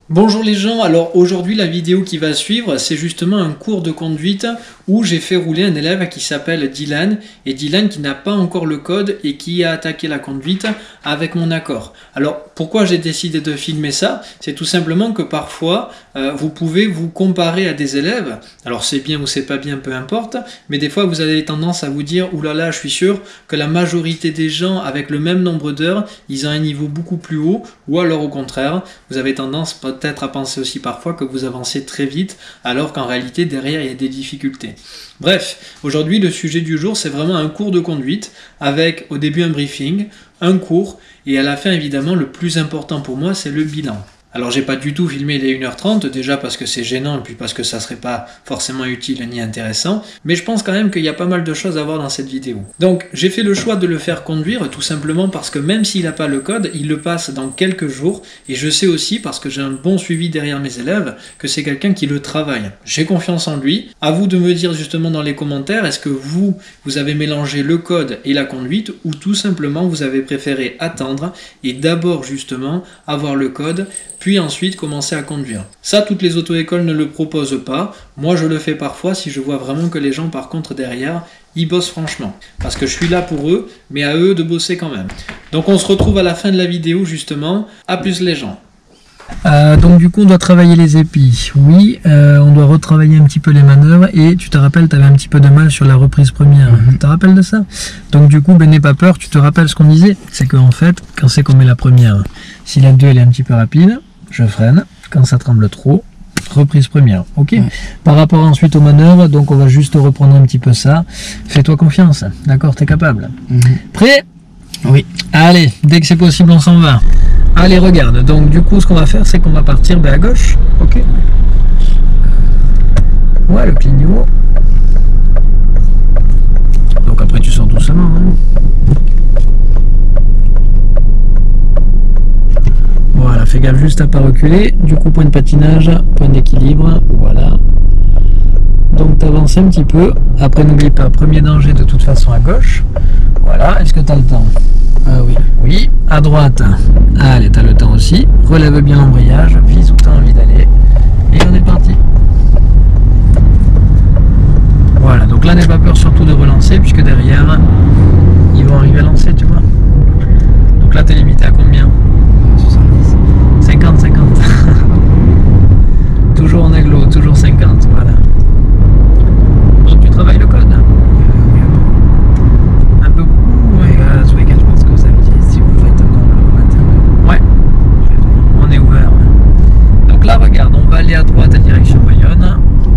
Bonjour les gens, alors aujourd'hui la vidéo qui va suivre c'est justement un cours de conduite où j'ai fait rouler un élève qui s'appelle Dylan et Dylan qui n'a pas encore le code et qui a attaqué la conduite avec mon accord. Alors pourquoi j'ai décidé de filmer ça? C'est tout simplement que parfois vous pouvez vous comparer à des élèves, alors c'est bien ou c'est pas bien peu importe, mais des fois vous avez tendance à vous dire oulala je suis sûr que la majorité des gens avec le même nombre d'heures ils ont un niveau beaucoup plus haut, ou alors au contraire vous avez tendance peut-être à penser aussi parfois que vous avancez très vite alors qu'en réalité derrière il y a des difficultés. Bref, aujourd'hui le sujet du jour c'est vraiment un cours de conduite avec au début un briefing, un cours et à la fin évidemment le plus important pour moi c'est le bilan. Alors j'ai pas du tout filmé les 1h30 déjà parce que c'est gênant et puis parce que ça serait pas forcément utile ni intéressant, mais je pense quand même qu'il y a pas mal de choses à voir dans cette vidéo. Donc j'ai fait le choix de le faire conduire tout simplement parce que même s'il n'a pas le code, il le passe dans quelques jours et je sais aussi parce que j'ai un bon suivi derrière mes élèves que c'est quelqu'un qui le travaille. J'ai confiance en lui. À vous de me dire justement dans les commentaires est-ce que vous avez mélangé le code et la conduite ou tout simplement vous avez préféré attendre et d'abord justement avoir le code puis ensuite commencer à conduire. Ça, toutes les auto-écoles ne le proposent pas. Moi, je le fais parfois si je vois vraiment que les gens, par contre, derrière, ils bossent franchement. Parce que je suis là pour eux, mais à eux de bosser quand même. Donc, on se retrouve à la fin de la vidéo, justement. À plus les gens. Donc du coup on doit travailler les épis, oui, on doit retravailler un petit peu les manœuvres et tu te rappelles, tu avais un petit peu de mal sur la reprise première, tu te rappelles de ça? Donc du coup, ben n'aie pas peur, tu te rappelles ce qu'on disait, c'est qu'en fait, quand c'est qu'on met la première, si la 2 elle est un petit peu rapide, je freine, quand ça tremble trop, reprise première, ok. Par rapport ensuite aux manœuvres, donc on va juste reprendre un petit peu ça, fais-toi confiance, d'accord, t'es capable. Prêt? Oui. Allez, dès que c'est possible on s'en va. Allez, regarde, donc du coup ce qu'on va faire c'est qu'on va partir à gauche, ok. Ouais, le clignot. Donc après tu sors doucement, hein. Voilà, fais gaffe juste à pas reculer. Du coup point de patinage, point d'équilibre, voilà. Donc tu avances un petit peu. Après n'oublie pas, premier danger de toute façon à gauche. Voilà, est-ce que tu as le temps? Oui. Oui, à droite. Allez, tu as le temps aussi. Relève bien l'embrayage, vise où tu as envie d'aller. Et on est parti. Voilà, donc là n'aie pas peur surtout de relancer, puisque derrière, ils vont arriver à lancer, tu vois. Donc là tu es limité à combien? 70. 50, 50. Toujours en aglo, toujours 50, voilà. Donc tu travailles le code. Un peu beaucoup, ouais. Ce week-end, je pense que ça me dit, si vous faites un nombre au matin. Ouais, on est ouvert. Ouais. Donc là, regarde, on va aller à droite à direction Bayonne.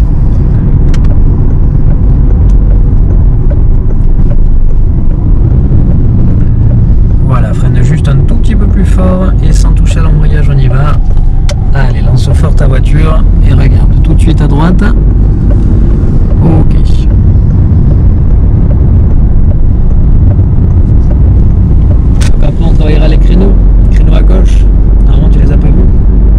Voilà, freine juste un tout petit peu plus fort et sans toucher à l'embrayage, on y va. Allez, lance fort ta voiture et regarde, tout de suite à droite. Ok. Donc après on travaillera les créneaux à gauche. Normalement tu les as pas vus.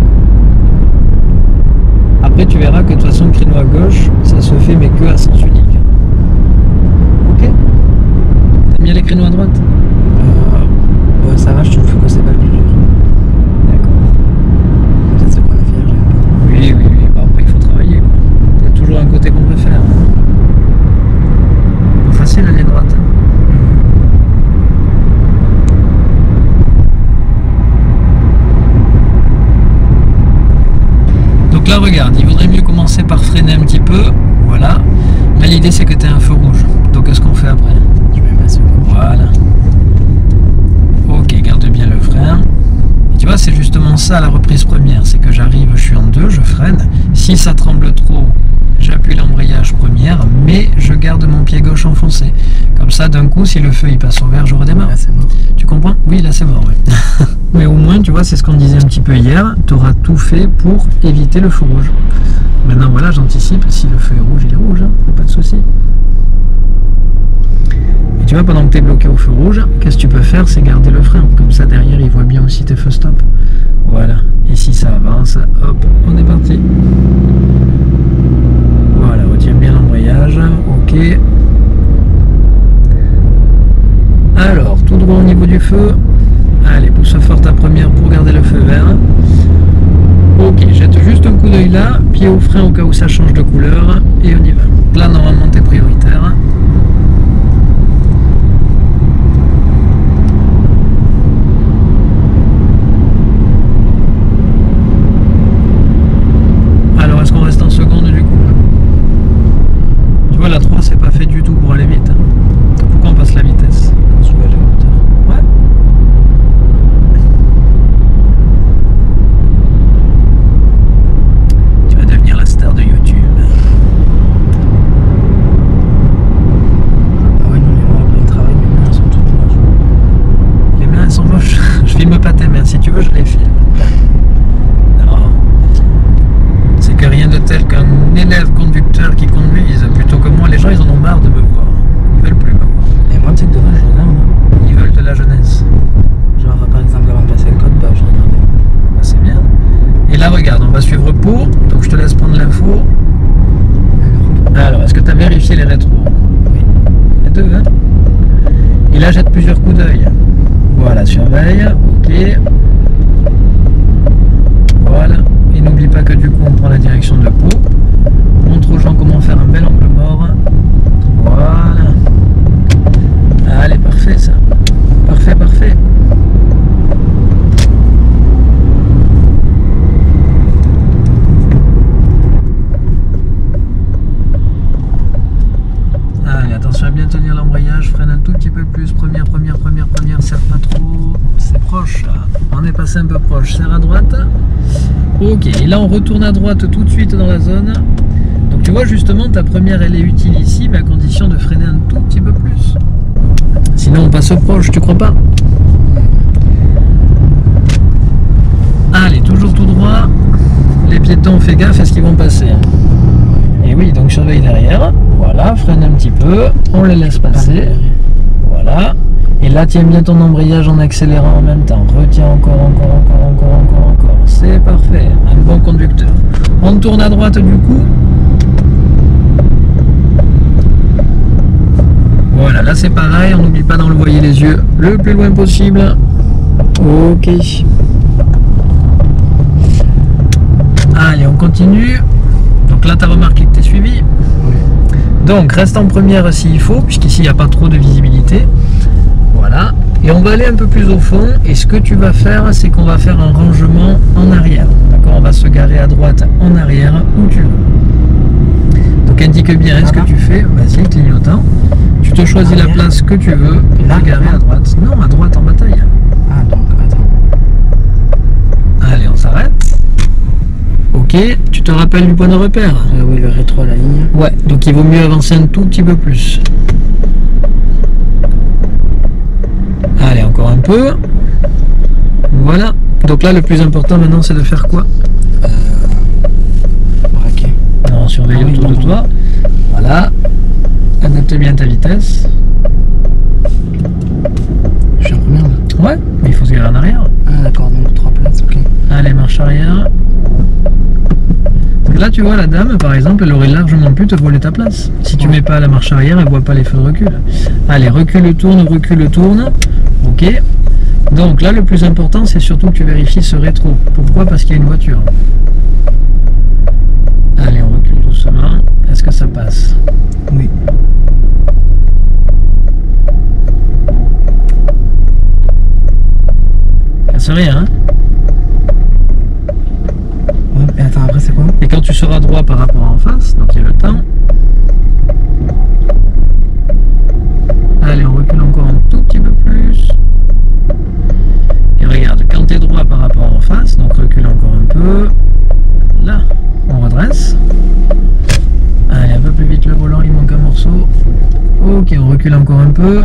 Après tu verras que de toute façon le créneau à gauche, ça se fait mais que à sens unique. Ok. T'aimes bien les créneaux à droite? Ouais, ça va, je trouve que c'est pas le plus dur. D'accord. Peut-être ce qu'on a fait, j'aime pas. Oui. Bah, après il faut travailler, quoi. Il y a toujours un côté qu'on préfère. Facile la ligne droite. Donc là regarde, il vaudrait mieux commencer par freiner un petit peu. Voilà. Là l'idée c'est que tu as un feu rouge. Donc qu'est-ce qu'on fait après? Je vais passer. Voilà. Ok, garde bien le frein. Et tu vois, c'est justement ça la reprise première, c'est que j'arrive, je suis en 2, je freine. Si ça tremble trop, j'appuie l'embrayage première, mais je garde mon pied gauche enfoncé. Comme ça, d'un coup, si le feu il passe au vert, je redémarre. Là, c'est mort. Tu comprends? Oui, là c'est mort, ouais. Mais au moins, tu vois, c'est ce qu'on disait un petit peu hier, tu auras tout fait pour éviter le feu rouge. Maintenant, voilà, j'anticipe, si le feu est rouge, il est rouge, hein, pas de souci. Et tu vois, pendant que tu es bloqué au feu rouge, qu'est-ce que tu peux faire? C'est garder le frein. Comme ça, derrière, il voit bien aussi tes feux stop. Voilà. Et si ça avance, hop, on est parti. Voilà, retiens bien l'embrayage. Ok. Alors, tout droit au niveau du feu. Allez, pousse fort ta première pour garder le feu vert. Ok. pied au frein au cas où ça change de couleur et on y va. Là normalement t'es prioritaire. Alors est-ce qu'on reste en seconde du coup? Tu vois la 3 c'est pas fait du tout pour aller vite. Pourquoi on passe la vitesse? Ouais. Tu vas devenir la star de YouTube. Ah ouais, non, mais moi, après le travail, mes mains sont toutes moches. Les mains elles sont moches. Je filme pas tes mains, si tu veux je les filme. Non. C'est que rien de tel qu'un élève conducteur qui conduise plutôt que moi. Les gens ils en ont marre de me voir. Ils veulent plus me voir. Et moi, tu sais que devant, je regarde. Ils veulent de la jeunesse. Genre, par exemple, avant de passer le code, bah, je regardais. Bah, c'est bien. Et là regarde, on va suivre pour. Donc je te laisse prendre l'info. Alors, est-ce que tu as vérifié les rétros? Oui. Les deux, hein? Et là jette plusieurs coups d'œil. Voilà, surveille. Ok. Voilà. Et n'oublie pas que du coup on prend la direction de Pau. Montre aux gens comment faire un bel angle mort. Voilà. Allez, parfait ça. Parfait, parfait. Allez, attention à bien tenir l'embrayage, freine un tout petit peu plus. Première, serre pas trop. C'est proche là. On est passé un peu proche. Serre à droite. Ok, et là on retourne à droite tout de suite dans la zone. Donc tu vois justement ta première elle est utile ici, mais à condition de freiner un tout petit peu plus. Sinon on passe au proche, tu crois pas? Allez, toujours tout droit. Les piétons, fais gaffe à ce qu'ils vont passer. Et oui, donc surveille derrière. Voilà, freine un petit peu. On les laisse passer. Voilà. Et là, tiens bien ton embrayage en accélérant en même temps. Retiens encore. C'est parfait. Un bon conducteur. On tourne à droite du coup. Voilà, là c'est pareil. On n'oublie pas d'envoyer les yeux le plus loin possible. Ok. Allez, on continue. Donc là, tu as remarqué que tu es suivi. Oui. Donc, reste en première s'il faut, puisqu'ici, il n'y a pas trop de visibilité. Voilà. Et on va aller un peu plus au fond. Et ce que tu vas faire, c'est qu'on va faire un rangement en arrière. D'accord? On va se garer à droite, en arrière, où tu veux. Donc, indique bien ce que tu fais. Vas-y, clignotant. Tu te choisis la place que tu veux pour te garer à droite. Non, à droite en bataille. Ah, donc, attends. Allez, on s'arrête. Ok, tu te rappelles du point de repère? Oui, le rétro à la ligne. Ouais, donc il vaut mieux avancer un tout petit peu plus. Allez, encore un peu. Voilà. Donc là, le plus important maintenant, c'est de faire quoi? Braquer. Non, surveille autour de toi. Voilà. Adapte bien ta vitesse. Je suis en première là. Ouais, mais il faut se garer en arrière. Ah, d'accord, donc 3 places, ok. Allez, marche arrière. Donc là, tu vois, la dame, par exemple, elle aurait largement pu te voler ta place. Si tu mets pas la marche arrière, elle voit pas les feux de recul. Allez, recule, tourne. Ok. Donc là, le plus important, c'est surtout que tu vérifies ce rétro. Pourquoi? Parce qu'il y a une voiture. Allez, on recule doucement. Est-ce que ça passe? Oui. Casse rien, hein? Ouais, et attends, après c'est quoi? Et quand tu seras droit par rapport à en face, donc il y a le temps. Allez, on recule encore un tout petit peu plus. Et regarde, quand tu es droit par rapport à en face, donc recule encore un peu. Là, on redresse. Allez, un peu plus vite le volant, il manque un morceau. Ok, on recule encore un peu.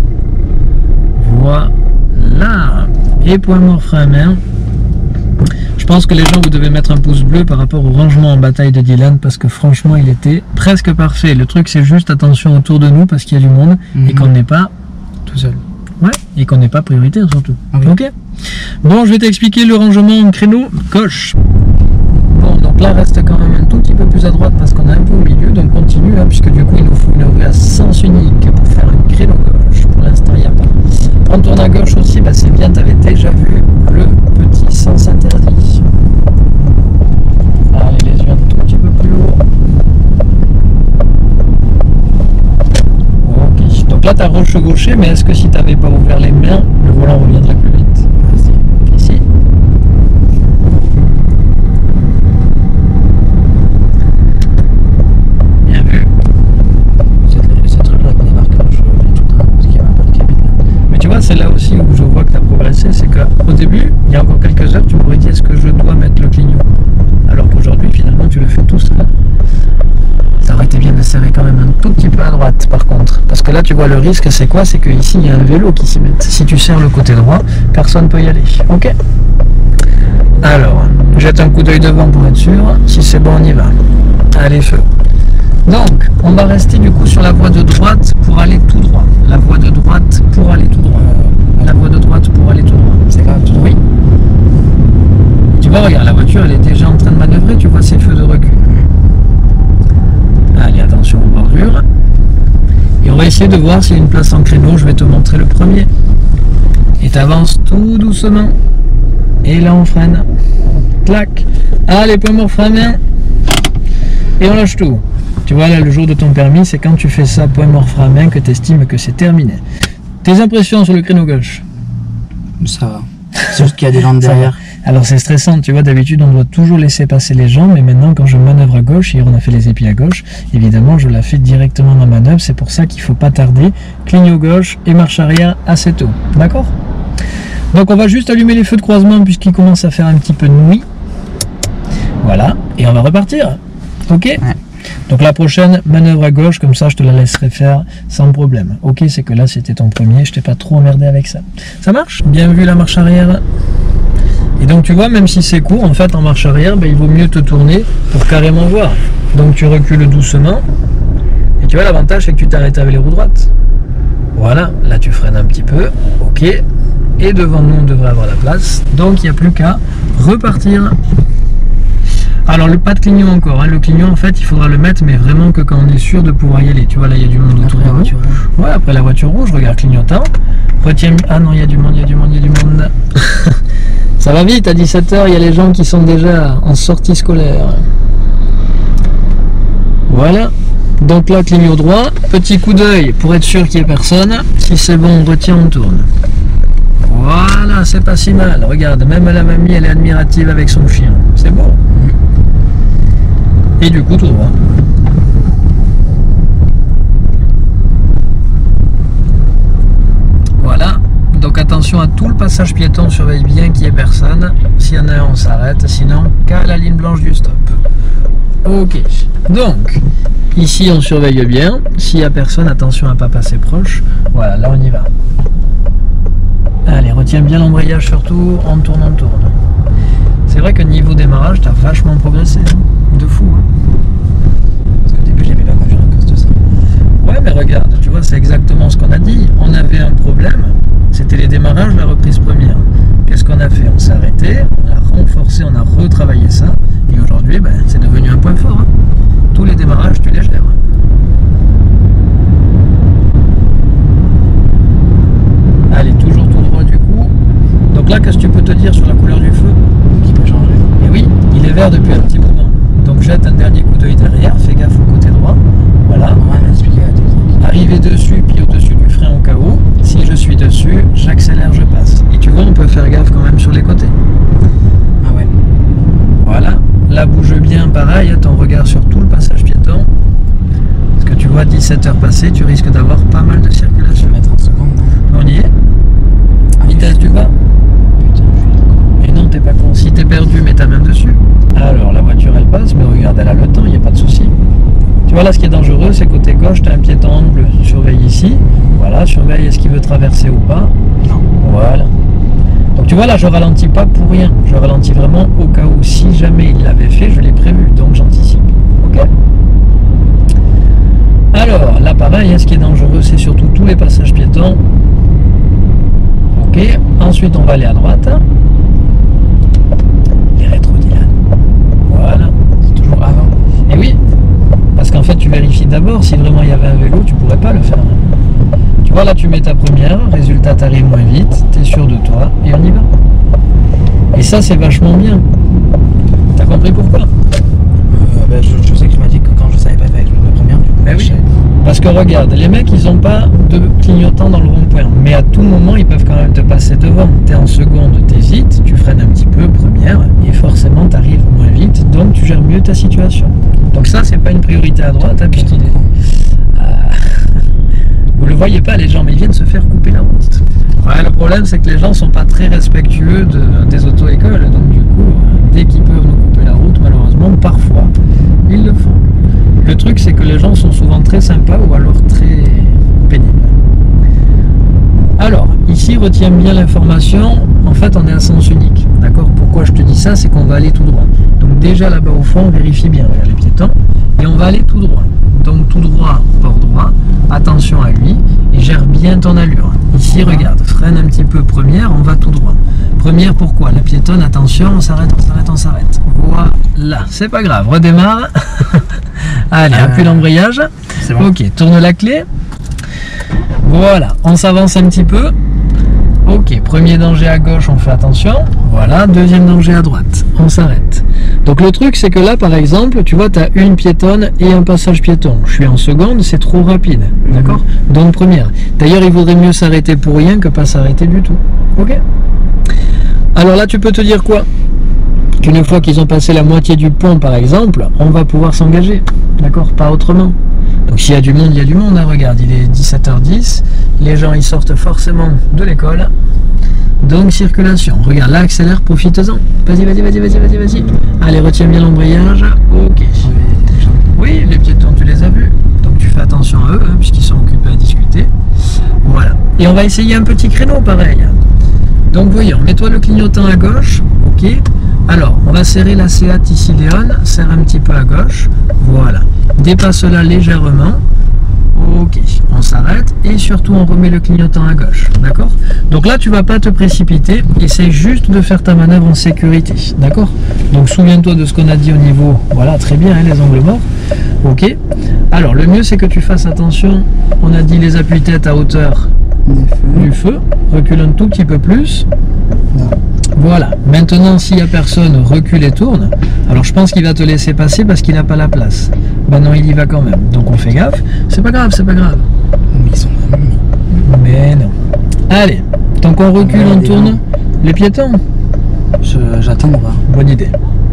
Voilà. Et point mort, frein à main. Je pense que les gens, vous devez mettre un pouce bleu par rapport au rangement en bataille de Dylan, parce que franchement, il était presque parfait. Le truc, c'est juste attention autour de nous, parce qu'il y a du monde, et qu'on n'est pas tout seul. Ouais, et qu'on n'est pas prioritaire surtout. Ah oui. Ok. Bon, je vais t'expliquer le rangement en créneau gauche. Bon, donc là, reste quand même un tout petit peu plus à droite, parce qu'on est un peu au milieu, donc continue, hein, puisque du coup, il nous faut une rue à sens unique pour faire un créneau gauche. Pour l'instant, il n'y a pas. On tourne à gauche aussi, bah, c'est bien, tu avais déjà vu le petit sens interdit. Allez, les yeux un tout tu as rechevauché, mais est-ce que si tu n'avais pas ouvert les mains, le volant reviendrait plus vite? Ici. Bien vu. Ce truc-là qu'on démarque, je viens tout le temps, parce qu'il n'y a même pas de cabine. Mais tu vois, c'est là aussi où je vois que tu as progressé, c'est qu'au début, il y a encore quelques heures, tu m'aurais dit est-ce que je dois mettre le clignot? Alors qu'aujourd'hui, finalement, tu le fais tout seul. Ça aurait été bien de serrer quand même un tout petit peu à droite, par contre. Parce que là, tu vois, le risque, c'est quoi? C'est qu'ici, il y a un vélo qui s'y met. Si tu serres le côté droit, personne ne peut y aller. Ok? Alors, jette un coup d'œil devant pour être sûr. Si c'est bon, on y va. Allez, feu. Donc, on va rester du coup sur la voie de droite pour aller tout droit. La voie de droite pour aller tout droit. La voie de droite pour aller tout droit. C'est là, tout droit. Oui. Tu vois, regarde, la voiture, elle est déjà en train de manœuvrer. Tu vois ses feux de recul. Allez, attention aux bordures. Et on va essayer de voir s'il y a une place en créneau. Je vais te montrer le premier. Et tu avances tout doucement. Et là, on freine. Clac. Allez, point mort, frein main. Et on lâche tout. Tu vois, là, le jour de ton permis, c'est quand tu fais ça, point mort, frein main, que tu estimes que c'est terminé. Tes impressions sur le créneau gauche? Ça va. C'est juste qu'il y a des gens derrière. Alors c'est stressant, tu vois, d'habitude on doit toujours laisser passer les gens, mais maintenant quand je manœuvre à gauche, hier on a fait les épis à gauche, évidemment je la fais directement dans ma manœuvre, c'est pour ça qu'il ne faut pas tarder, clignot gauche et marche arrière assez tôt, d'accord? Donc on va juste allumer les feux de croisement puisqu'il commence à faire un petit peu de nuit, voilà, et on va repartir, ok? Ouais. Donc la prochaine, manœuvre à gauche, comme ça je te la laisserai faire sans problème. Ok, c'est que là c'était ton premier, je t'ai pas trop emmerdé avec ça. Ça marche? Bien vu la marche arrière. Et donc tu vois, même si c'est court, en fait en marche arrière, ben, il vaut mieux te tourner pour carrément voir. Donc tu recules doucement. Et tu vois, l'avantage c'est que tu t'arrêtes avec les roues droites. Voilà, là tu freines un petit peu. Ok. Et devant nous on devrait avoir la place. Donc il n'y a plus qu'à repartir. Alors le pas de clignot encore, hein. Le clignot en fait il faudra le mettre mais vraiment que quand on est sûr de pouvoir y aller. Tu vois là il y a du monde autour de la voiture rouge. Ouais, après la voiture rouge, regarde clignotant. Retiens. Ah non, il y a du monde, il y a du monde, il y a du monde. Ça va vite, à 17h il y a les gens qui sont déjà en sortie scolaire. Voilà. Donc là clignot droit, petit coup d'œil pour être sûr qu'il n'y ait personne. Si c'est bon, on retient, on tourne. Voilà, c'est pas si mal. Regarde, même la mamie elle est admirative avec son chien. C'est beau. Et du coup tout droit. Voilà, donc attention à tout le passage piéton, on surveille bien qu'il n'y ait personne. S'il y en a un, on s'arrête, sinon qu'à la ligne blanche du stop. Ok, donc ici on surveille bien. S'il n'y a personne, attention à ne pas passer proche. Voilà, là on y va. Allez, retiens bien l'embrayage surtout, on tourne, on tourne. C'est vrai que niveau démarrage, tu as vachement progressé, hein. De fou. Hein. Parce qu'au début, j'avais pas confiance à cause de ça. Ouais, mais regarde, tu vois, c'est exactement ce qu'on a dit. On avait un problème, c'était les démarrages, la reprise première. Qu'est-ce qu'on a fait? On s'est arrêté, on a renforcé, on a retravaillé ça. Et aujourd'hui, ben, c'est devenu un point fort. Hein. Tous les démarrages, tu les gères. Allez, toujours tout droit du coup. Donc là, qu'est-ce que tu peux te dire sur la couleur du feu? Qui peut changer. Et oui, il est vert depuis un petit moment. Donc jette un dernier coup d'œil derrière, fais gaffe au côté droit. Voilà. On va m'expliquer la technique. Arriver dessus, puis au-dessus du frein au cas où. Si je suis dessus, j'accélère, je passe. Et tu vois, on peut faire gaffe quand même sur les côtés. Ah ouais. Voilà. Là, bouge bien, pareil, ton regard sur tout le passage piéton. Parce que tu vois, 17h passées, tu risques d'avoir pas mal de Je circulation. vais mettre en seconde, non? On y est. Vitesse du bas. Putain, je suis con. Et non, t'es pas con. Si t'es perdu, mets ta main dessus. Alors, la voiture, elle passe, mais regarde, elle a le temps, il n'y a pas de souci. Tu vois, là, ce qui est dangereux, c'est côté gauche, tu as un piéton en bleu. Surveille ici. Voilà, surveille est-ce qu'il veut traverser ou pas. Non. Voilà. Donc, tu vois, là, je ralentis pas pour rien. Je ralentis vraiment au cas où, si jamais il l'avait fait, je l'ai prévu. Donc, j'anticipe. Ok? Alors, là, pareil, hein, ce qui est dangereux, c'est surtout tous les passages piétons. Ok. Ensuite, on va aller à droite. Les rétros, Dylan. Voilà. C'est toujours avant. Et oui, parce qu'en fait tu vérifies d'abord si vraiment il y avait un vélo, tu pourrais pas le faire. Tu vois là tu mets ta première, résultat t'arrives moins vite, tu es sûr de toi et on y va. Et ça c'est vachement bien. T'as compris pourquoi? Ben, je sais que tu m'as dit que quand je savais pas faire avec la première, du coup, Ben oui. Parce que que regarde, les mecs ils ont pas de clignotant dans le rond-point, mais à tout moment ils peuvent quand même te passer devant. Tu es en seconde, t'hésites, tu freines un petit peu, première, et forcément tu arrives moins vite, donc tu gères mieux ta situation. Donc ça c'est pas une priorité à droite, hein, puisqu'il est... Vous le voyez pas les gens, mais ils viennent se faire couper la route. Ouais, le problème c'est que les gens sont pas très respectueux des auto-écoles, donc du coup, dès qu'ils peuvent nous couper la route, malheureusement, parfois, ils le font. Le truc c'est que les gens sont souvent très sympas ou alors très pénibles. Alors, ici, retiens bien l'information, en fait on est à sens unique, d'accord? Pourquoi je te dis ça? C'est qu'on va aller tout droit. Donc déjà là-bas au fond, vérifie bien, regarde les piétons, et on va aller tout droit. Donc tout droit, port droit, attention à lui, et gère bien ton allure. Ici, regarde, freine un petit peu première, on va tout droit. Première, pourquoi? La piétonne, attention, on s'arrête, on s'arrête, on s'arrête. Voilà, c'est pas grave, redémarre. Allez, appuie l'embrayage. C'est bon. Ok, tourne la clé. Voilà, on s'avance un petit peu. Ok, premier danger à gauche, on fait attention. Voilà, deuxième danger à droite, on s'arrête. Donc le truc c'est que là par exemple, tu vois, tu as une piétonne et un passage piéton. Je suis en seconde, c'est trop rapide, d'accord? Donc première. D'ailleurs, il vaudrait mieux s'arrêter pour rien que pas s'arrêter du tout. Ok? Alors là, tu peux te dire quoi? Qu'une fois qu'ils ont passé la moitié du pont par exemple, on va pouvoir s'engager, d'accord? Pas autrement. Donc s'il y a du monde, il y a du monde, hein. Regarde, il est 17h10, les gens ils sortent forcément de l'école, donc circulation. Regarde, là accélère, profite-en. Vas-y, vas-y, vas-y, vas-y, vas-y, vas-y. Allez, retiens bien l'embrayage, ok. Oui, les piétons tu les as vus, donc tu fais attention à eux, hein, puisqu'ils sont occupés à discuter. Voilà, et on va essayer un petit créneau pareil. Donc voyons, mets-toi le clignotant à gauche, ok. Alors, on va serrer la Seat ici, Léon, serre un petit peu à gauche, voilà. Dépasse-la légèrement, ok, on s'arrête et surtout on remet le clignotant à gauche, d'accord? Donc là, tu vas pas te précipiter, essaye juste de faire ta manœuvre en sécurité, d'accord? Donc souviens-toi de ce qu'on a dit au niveau, voilà, très bien, hein, les angles morts, ok. Alors, le mieux c'est que tu fasses attention, on a dit les appuis-têtes à hauteur du feu, recule un tout petit peu plus. Voilà, maintenant s'il n'y a personne, recule et tourne. Alors je pense qu'il va te laisser passer parce qu'il n'a pas la place. Ben non, il y va quand même, donc on fait gaffe. C'est pas grave, c'est pas grave. Mais ils sont Mais non. Allez, tant qu'on recule, on tourne. Les piétons? J'attends ou pas? Bonne idée.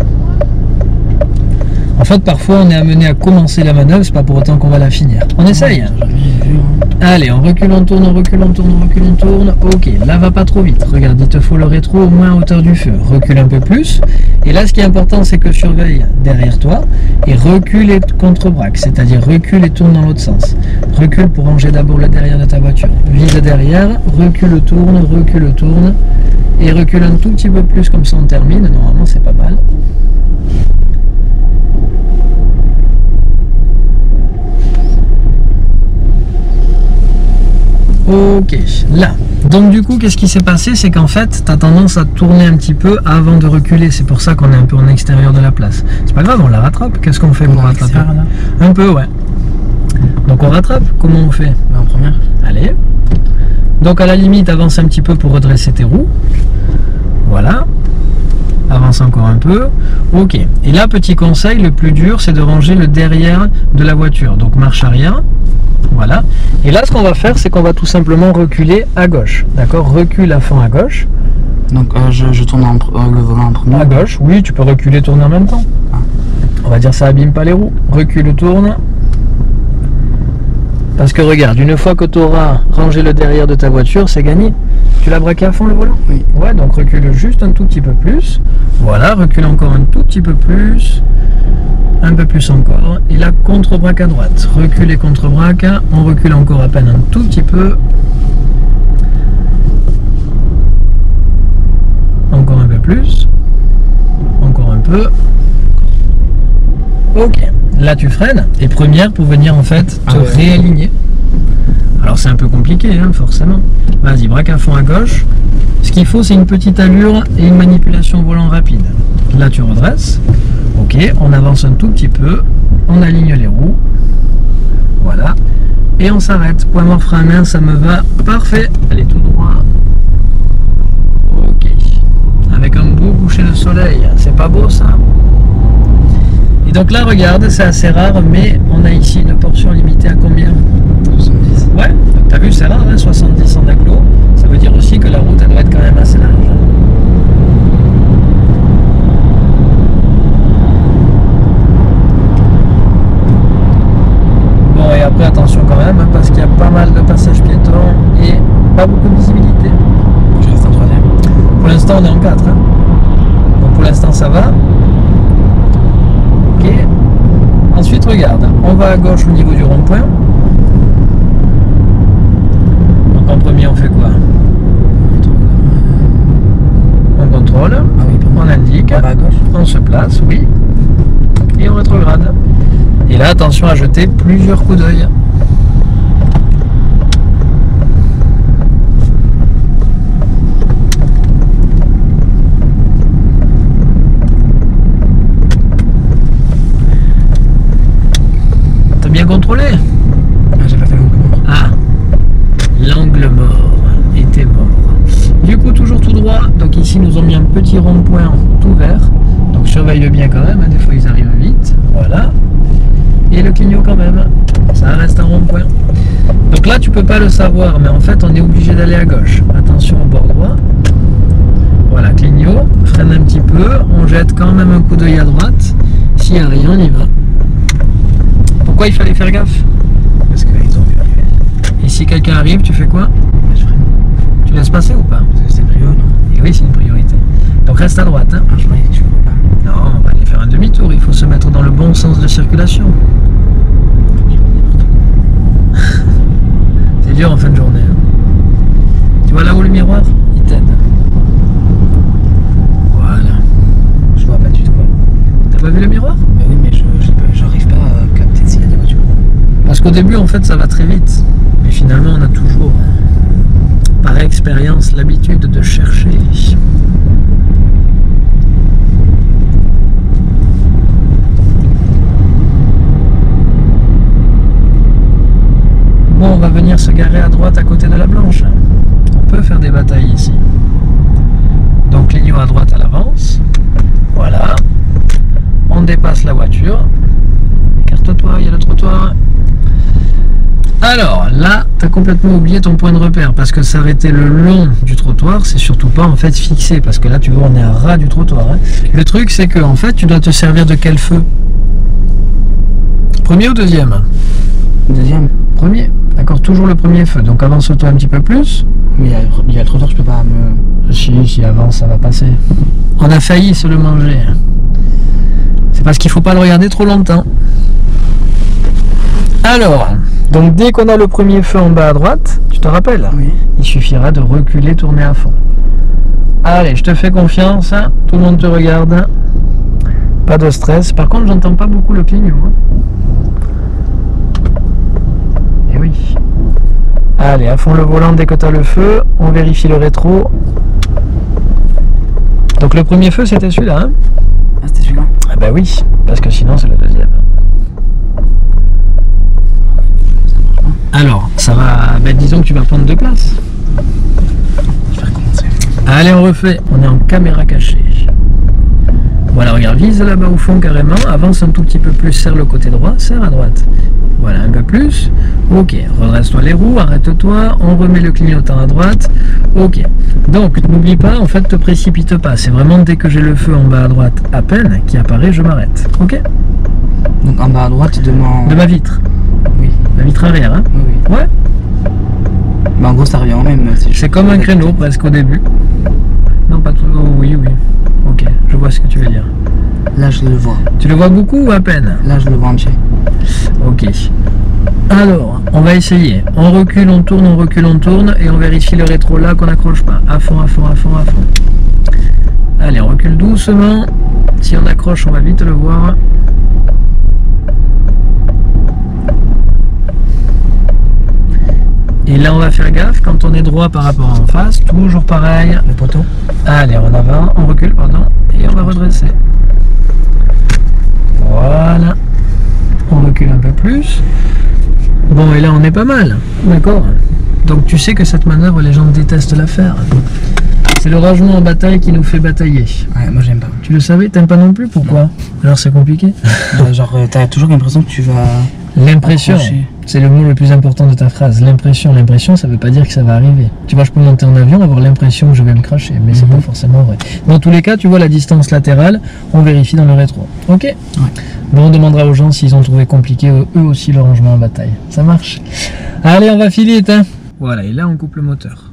En fait, parfois on est amené à commencer la manœuvre, c'est pas pour autant qu'on va la finir. On essaye. Allez, on recule, on tourne, on recule, on tourne, on recule, on tourne. Ok, là va pas trop vite. Regarde, il te faut le rétro au moins à hauteur du feu. Recule un peu plus. Et là, ce qui est important, c'est que surveille derrière toi et recule et contre-braque. C'est-à-dire recule et tourne dans l'autre sens. Recule pour ranger d'abord le derrière de ta voiture. Vise derrière, recule, tourne. Et recule un tout petit peu plus, comme ça on termine. Normalement, c'est pas mal. Ok, là. Donc du coup, qu'est-ce qui s'est passé? C'est qu'en fait, tu as tendance à tourner un petit peu avant de reculer. C'est pour ça qu'on est un peu en extérieur de la place. C'est pas grave, on la rattrape. Qu'est-ce qu'on fait pour rattraper? Un peu, ouais. Donc on rattrape. Comment on fait? En première. Allez. Donc à la limite, avance un petit peu pour redresser tes roues. Voilà. Avance encore un peu. Ok. Et là, petit conseil, le plus dur, c'est de ranger le derrière de la voiture. Donc marche arrière. Voilà. Et là, ce qu'on va faire, c'est qu'on va tout simplement reculer à gauche. D'accord? Recule à fond à gauche. Donc je tourne le volant en premier. À gauche, oui, tu peux reculer et tourner en même temps. On va dire ça abîme pas les roues. Recule, tourne. Parce que regarde, une fois que tu auras rangé le derrière de ta voiture, c'est gagné. Tu l'as braqué à fond le volant? Oui. Ouais, donc recule juste un tout petit peu plus. Voilà, recule encore un tout petit peu plus. Un peu plus encore. Et là, contre-braque à droite. Recule et contre-braque. On recule encore à peine un tout petit peu. Encore un peu plus. Encore un peu. Ok. Là, tu freines. Et première pour venir en fait te réaligner. Alors, c'est un peu compliqué, hein, forcément. Vas-y, braque à fond à gauche. Ce qu'il faut, c'est une petite allure et une manipulation volant rapide. Là, tu redresses. Ok, on avance un tout petit peu, on aligne les roues, voilà, et on s'arrête. Point mort frein à main, ça me va parfait. Allez, tout droit. Ok, avec un beau coucher de soleil, c'est pas beau ça? Et donc là, regarde, c'est assez rare, mais on a ici une portion limitée à combien? c'est rare, hein, 70 en agglo. Ça veut dire aussi que la route, elle doit être quand même assez large. Bon, et après, attention quand même, hein, parce qu'il y a pas mal de passages piétons et pas beaucoup de visibilité. Je reste en troisième. Pour l'instant, on est en 4. Hein. Donc pour l'instant, ça va. Ok. Ensuite, regarde, on va à gauche au niveau du rond-point. Donc en premier, on fait quoi? On contrôle, Ah oui, on indique, on va à gauche. on se place, oui, et on rétrograde. Et là, attention à jeter plusieurs coups d'œil. T'as bien contrôlé? Ah, j'ai pas fait l'angle mort. Ah, l'angle mort était mort. Du coup, toujours tout droit. Donc ici, nous ont mis un petit rond-point tout vert. Donc surveille bien quand même, hein, des fois ils arrivent vite. Voilà. Et le clignot quand même. Ça reste un rond-point. Donc là, tu peux pas le savoir, mais en fait, on est obligé d'aller à gauche. Attention au bord droit. Voilà, clignot. Freine un petit peu. On jette quand même un coup d'œil à droite. S'il n'y a rien, on y va. Pourquoi il fallait faire gaffe? Parce qu'ils ont vu arriver. Et si quelqu'un arrive, tu fais quoi? Je freine. Tu laisses passer ou pas? Parce que c'est prio, non? Et oui, c'est une priorité. Donc reste à droite. Hein. Ah, je croyais que tu vois là. Non, on va aller faire un demi-tour. Il faut se mettre dans le bon sens de circulation. C'est dur en fin de journée. Hein. Tu vois là-haut le miroir? Il t'aide. Voilà. Je vois pas du tout. T'as pas vu le miroir? Bah oui, mais j'arrive pas à capter s'il y a des voitures. Parce qu'au début, en fait, ça va très vite. Mais finalement, on a toujours, par expérience, l'habitude de chercher. Bon, on va venir se garer à droite à côté de la blanche. On peut faire des batailles ici. Donc, clignot à droite à l'avance. Voilà. On dépasse la voiture. Écarte-toi, il y a le trottoir. Alors, là, tu as complètement oublié ton point de repère. Parce que s'arrêter le long du trottoir, c'est surtout pas en fait fixé. Parce que là, tu vois, on est à ras du trottoir. Hein. Le truc, c'est que en fait, tu dois te servir de quel feu? Premier ou deuxième? Deuxième. Premier. D'accord, toujours le premier feu. Donc avance-toi un petit peu plus. Mais il y a le trottoir, je peux pas me. Si avance, ça va passer. On a failli se le manger. C'est parce qu'il faut pas le regarder trop longtemps. Alors, donc dès qu'on a le premier feu en bas à droite, tu te rappelles? Oui. Il suffira de reculer, tourner à fond. Allez, je te fais confiance. Tout le monde te regarde. Pas de stress. Par contre, j'entends pas beaucoup le clignot. Et oui. Allez, à fond le volant dès que tu as le feu. On vérifie le rétro. Donc le premier feu, c'était celui-là. Hein? Ah, c'était celui-là? Ah bah oui, parce que sinon c'est le deuxième. Alors, ça va... Ben, disons que tu vas prendre 2 places. Je vais recommencer. Allez, on refait. On est en caméra cachée. Voilà, regarde, vise là-bas au fond carrément. Avance un tout petit peu plus, serre le côté droit, serre à droite. Voilà, un peu plus. Ok, redresse-toi les roues, arrête-toi. On remet le clignotant à droite. Ok. Donc, n'oublie pas, en fait, te précipite pas. C'est vraiment dès que j'ai le feu en bas à droite à peine qui apparaît, je m'arrête. Ok? Donc en bas à droite de mon. De ma vitre. Oui. La vitre arrière, hein? Oui, oui. Ouais. Mais en gros, ça revient au même. C'est comme un créneau presque au début. Non, pas tout. Oh, oui, oui. Ok, je vois ce que tu veux dire. Là, je le vois. Tu le vois beaucoup ou à peine? Là, je le vois entier. Ok. Alors, on va essayer. On recule, on tourne et on vérifie le rétro là qu'on n'accroche pas. À fond, à fond, à fond, à fond. Allez, on recule doucement. Si on accroche, on va vite le voir. Et là, on va faire gaffe quand on est droit par rapport à en face. Toujours pareil. Le poteau. Allez, en avant, on recule, pardon. Et on va redresser. Voilà. On recule un peu plus. Bon, et là, on est pas mal. D'accord. Donc, tu sais que cette manœuvre, les gens détestent la faire. C'est le rangement en bataille qui nous fait batailler. Ouais, moi, j'aime pas. Tu le savais? T'aimes pas non plus? Pourquoi? Alors, c'est compliqué. Genre, t'as toujours l'impression que tu vas. L'impression. accrocher. C'est le mot le plus important de ta phrase. L'impression. L'impression, ça veut pas dire que ça va arriver. Tu vois, je peux monter en avion, avoir l'impression que je vais me cracher, mais c'est pas forcément vrai. Dans tous les cas, tu vois la distance latérale, on vérifie dans le rétro. Ok. Ouais. Bon, on demandera aux gens s'ils ont trouvé compliqué eux aussi le rangement en bataille. Ça marche. Allez, on va filer, hein. Voilà, et là on coupe le moteur.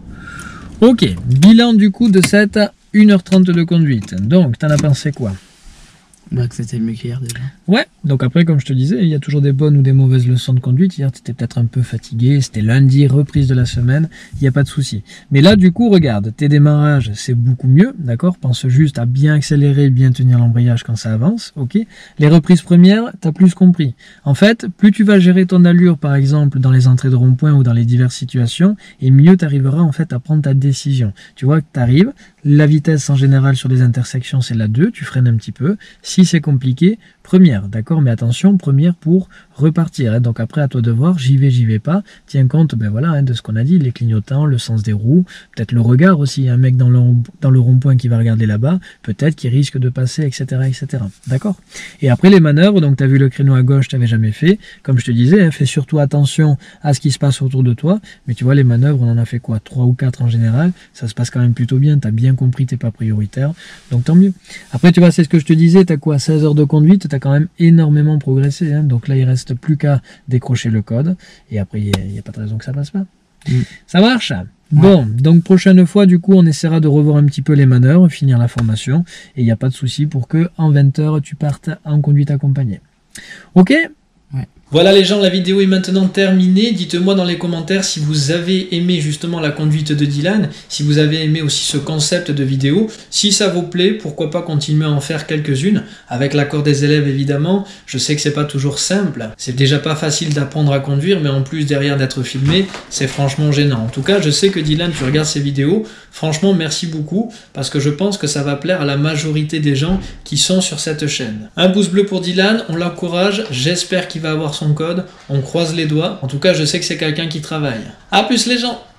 Ok, bilan du coup de cette 1h30 de conduite. Donc, t'en as pensé quoi? Bah, que c'était mieux qu'hier déjà. Ouais, donc après, comme je te disais, il y a toujours des bonnes ou des mauvaises leçons de conduite. Hier, tu étais peut-être un peu fatigué, c'était lundi, reprise de la semaine, il n'y a pas de souci. Mais là, du coup, regarde, tes démarrages, c'est beaucoup mieux, d'accord? Pense juste à bien accélérer, bien tenir l'embrayage quand ça avance, ok? Les reprises premières, tu as plus compris. En fait, plus tu vas gérer ton allure, par exemple, dans les entrées de rond-point ou dans les diverses situations, et mieux tu arriveras en fait à prendre ta décision. Tu vois que tu arrives, la vitesse en général sur les intersections, c'est la 2, tu freines un petit peu. Si c'est compliqué, première, d'accord? Mais attention, première pour repartir. Hein. Donc après, à toi de voir, j'y vais pas. Tiens compte, ben voilà, hein, de ce qu'on a dit, les clignotants, le sens des roues, peut-être le regard aussi. Un mec dans le rond-point qui va regarder là-bas, peut-être qu'il risque de passer, etc., etc. D'accord? Et après les manœuvres, donc tu as vu le créneau à gauche, tu n'avais jamais fait. Comme je te disais, hein, fais surtout attention à ce qui se passe autour de toi. Mais tu vois, les manœuvres, on en a fait quoi? 3 ou 4 en général. Ça se passe quand même plutôt bien. Tu as bien compris, tu n'es pas prioritaire. Donc tant mieux. Après, tu vois, c'est ce que je te disais, tu as quoi? 16 heures de conduite, tu as quand même énormément progressé. Hein. Donc là, il reste plus qu'à décrocher le code. Et après, il n'y a pas de raison que ça passe pas. Ça marche? Ouais. Bon, donc prochaine fois, du coup, on essaiera de revoir un petit peu les manœuvres, finir la formation. Et il n'y a pas de souci pour que en 20 heures, tu partes en conduite accompagnée. Ok? Ouais. Voilà les gens, la vidéo est maintenant terminée. Dites-moi dans les commentaires si vous avez aimé justement la conduite de Dylan, si vous avez aimé aussi ce concept de vidéo. Si ça vous plaît, pourquoi pas continuer à en faire quelques-unes, avec l'accord des élèves évidemment. Je sais que c'est pas toujours simple, c'est déjà pas facile d'apprendre à conduire, mais en plus derrière d'être filmé, c'est franchement gênant. En tout cas, je sais que Dylan, tu regardes ces vidéos, franchement merci beaucoup, parce que je pense que ça va plaire à la majorité des gens qui sont sur cette chaîne. Un pouce bleu pour Dylan, on l'encourage, j'espère qu'il va avoir son code, on croise les doigts. En tout cas, je sais que c'est quelqu'un qui travaille. A plus les gens!